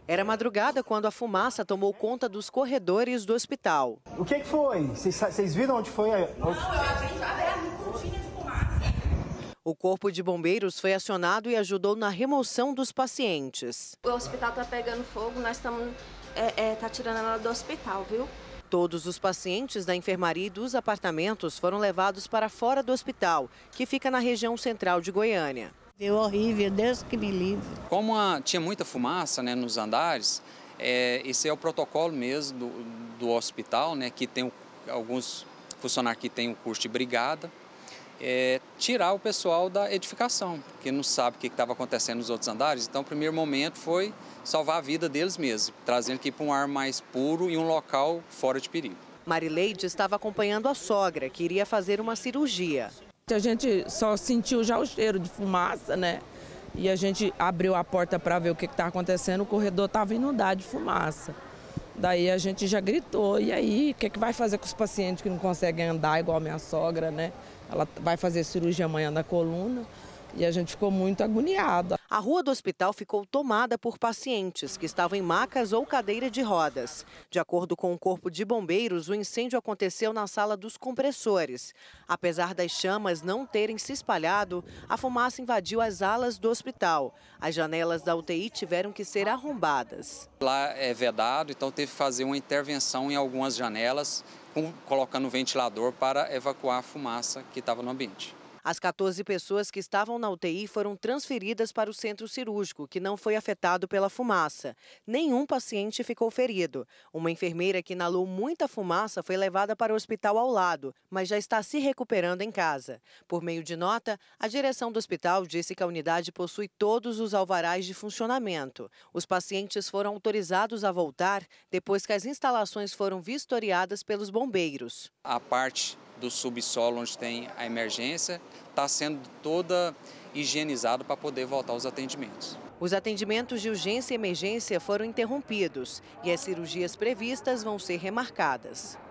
Era madrugada quando a fumaça tomou conta dos corredores do hospital. O que foi? Vocês viram onde foi? Não, eu abri janela, cortina de fumaça. O corpo de bombeiros foi acionado e ajudou na remoção dos pacientes. O hospital está pegando fogo, nós estamos tirando ela do hospital, viu? Todos os pacientes da enfermaria e dos apartamentos foram levados para fora do hospital, que fica na região central de Goiânia. É horrível, Deus que me livre. Como tinha muita fumaça, né, nos andares, esse é o protocolo mesmo do hospital, né, que tem alguns funcionários que têm o curso de brigada, tirar o pessoal da edificação, que não sabe o que estava acontecendo nos outros andares. Então, o primeiro momento foi salvar a vida deles mesmos, trazendo aqui para um ar mais puro e um local fora de perigo. Marileide estava acompanhando a sogra, que iria fazer uma cirurgia. A gente só sentiu já o cheiro de fumaça, né? E a gente abriu a porta para ver o que estava acontecendo, o corredor estava inundado de fumaça. Daí a gente já gritou, e aí, o que vai fazer com os pacientes que não conseguem andar, igual a minha sogra, né? Ela vai fazer cirurgia amanhã da coluna. E a gente ficou muito agoniado. A rua do hospital ficou tomada por pacientes que estavam em macas ou cadeira de rodas. De acordo com o Corpo de Bombeiros, o incêndio aconteceu na sala dos compressores. Apesar das chamas não terem se espalhado, a fumaça invadiu as alas do hospital. As janelas da UTI tiveram que ser arrombadas. Lá é vedado, então teve que fazer uma intervenção em algumas janelas, colocando um ventilador para evacuar a fumaça que estava no ambiente. As 14 pessoas que estavam na UTI foram transferidas para o centro cirúrgico, que não foi afetado pela fumaça. Nenhum paciente ficou ferido. Uma enfermeira que inalou muita fumaça foi levada para o hospital ao lado, mas já está se recuperando em casa. Por meio de nota, a direção do hospital disse que a unidade possui todos os alvarás de funcionamento. Os pacientes foram autorizados a voltar depois que as instalações foram vistoriadas pelos bombeiros. A parte do subsolo onde tem a emergência está sendo toda higienizada para poder voltar aos atendimentos. Os atendimentos de urgência e emergência foram interrompidos e as cirurgias previstas vão ser remarcadas.